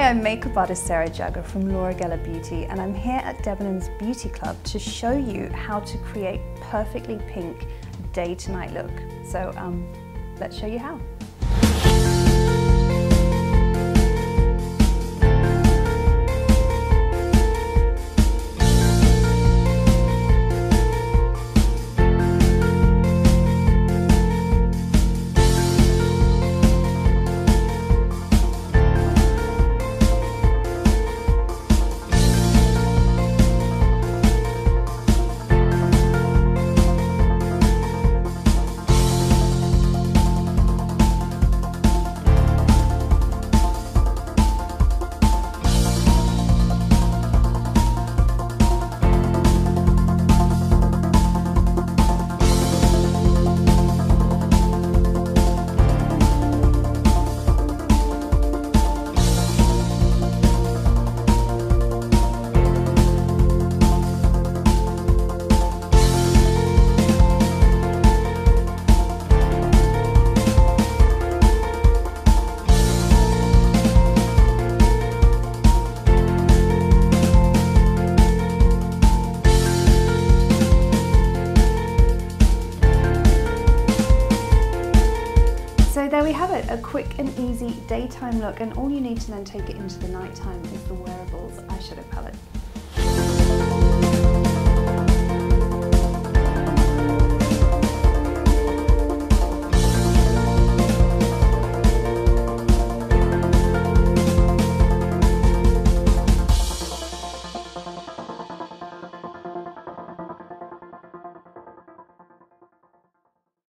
I'm makeup artist Sarah Jagger from Laura Geller Beauty, and I'm here at Debenhams Beauty Club to show you how to create perfectly pink day to night look. So let's show you how. So there we have it, a quick and easy daytime look, and all you need to then take it into the nighttime is the Wearables eyeshadow palette.